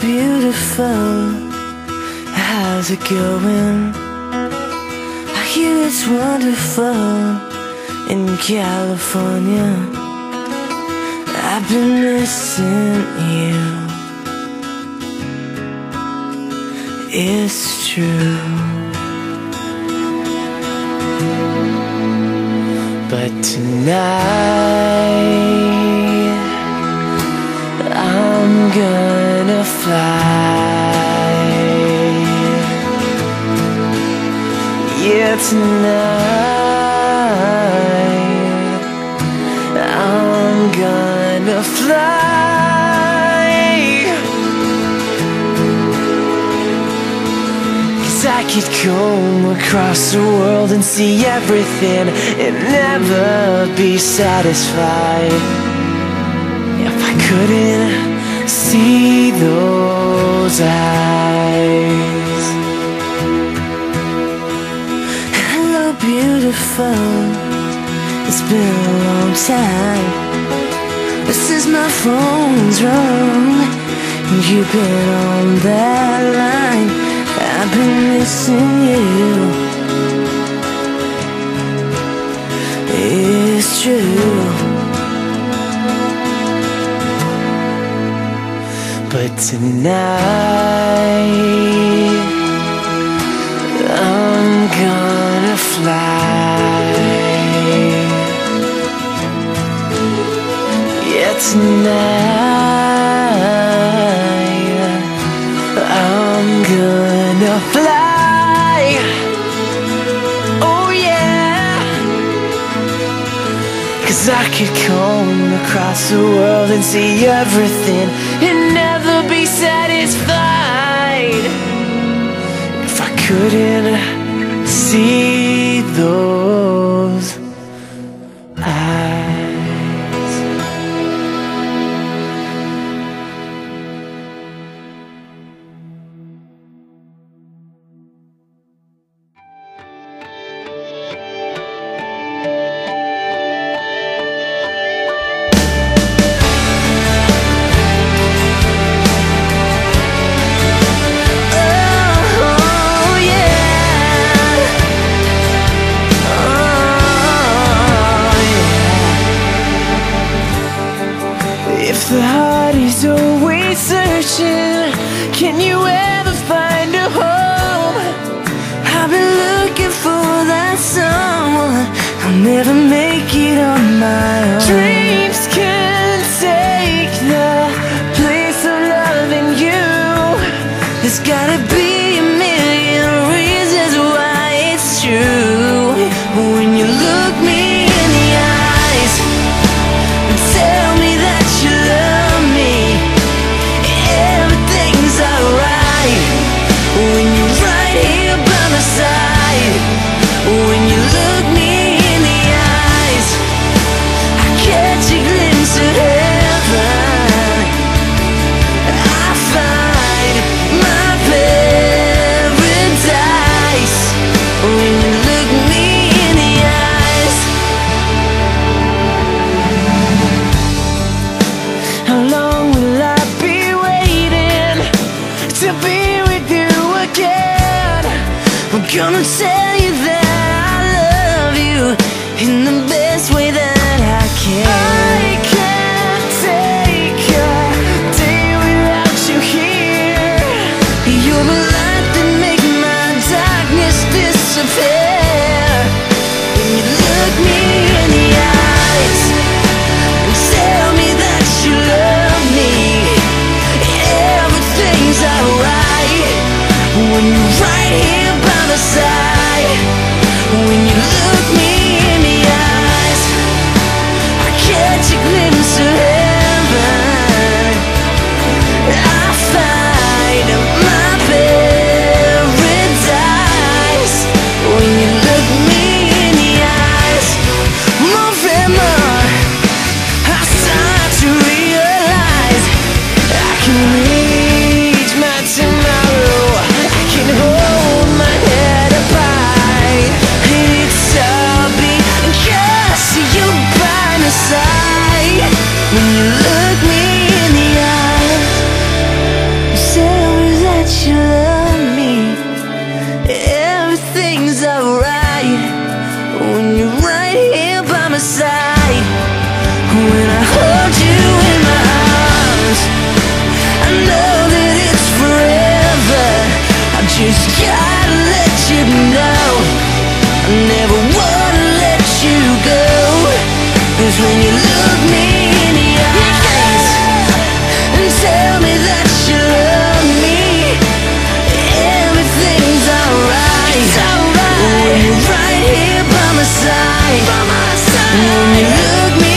beautiful. How's it going? I hear it's wonderful in California. I've been missing you. It's true. But tonight I'm gonna fly. Yeah, tonight I'm gonna fly. 'Cause I could come across the world and see everything and never be satisfied if I couldn't see those eyes. Hello, beautiful. It's been a long time. It says my phone's wrong and you've been on that line. I've been missing you. It's true. But tonight I'm gonna fly. Yeah, tonight I'm gonna fly. Oh yeah. 'Cause I could come across the world and see everything and never be satisfied if I couldn't see those eyes. If the heart is always searching, can you ever find a home? I've been looking for that someone. I'll never make it on my own. Dreams can take the place of loving you. There's gotta be a million reasons why it's true. When you look me in the eyes and tell me that you love me, everything's alright. When you're right here by my side, when you look me in the eyes, I my side. When I hold you in my arms, I know that it's forever. I just gotta let you know I never wanna let you go. 'Cause when you look me in the eyes and tell me that you love me, everything's alright. When you're right here by my side, when you look me